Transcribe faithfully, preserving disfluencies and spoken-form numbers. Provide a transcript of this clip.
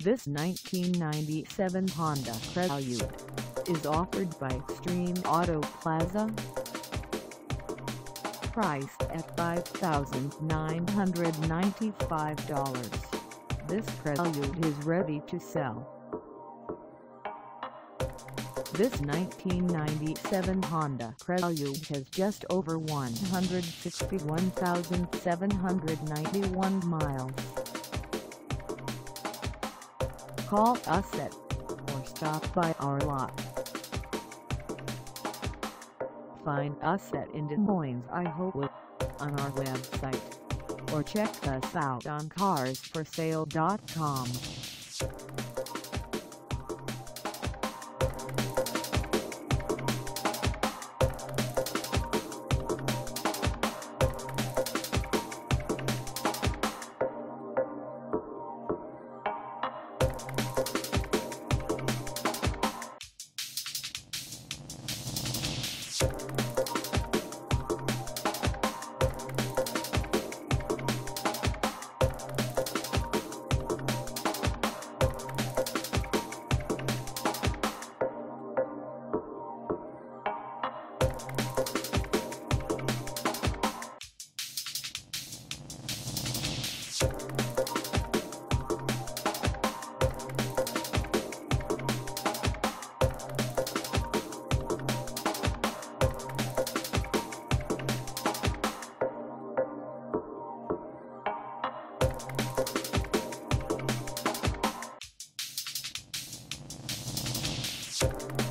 This nineteen ninety-seven Honda Prelude is offered by Extreme Auto Plaza. Priced at five thousand nine hundred ninety-five dollars, this Prelude is ready to sell. This nineteen ninety-seven Honda Prelude has just over one hundred sixty-one thousand seven hundred ninety-one miles. Call us at or stop by our lot. Find us at in Des Moines, Iowa on our website, or check us out on cars for sale dot com. You